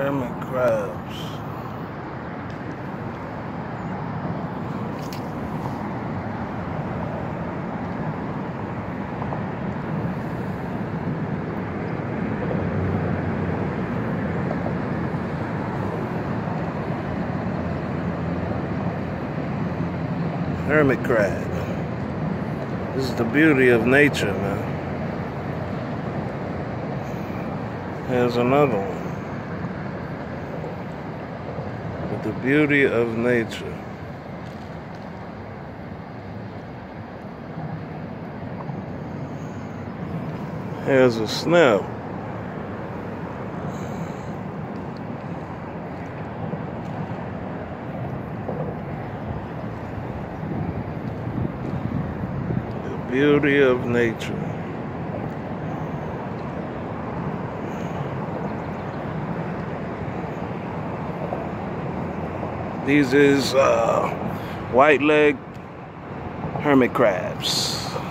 Hermit crabs. Hermit crab. This is the beauty of nature, man. Here's another one. With the beauty of nature. Here's a snail. The beauty of nature. These is white leg hermit crabs.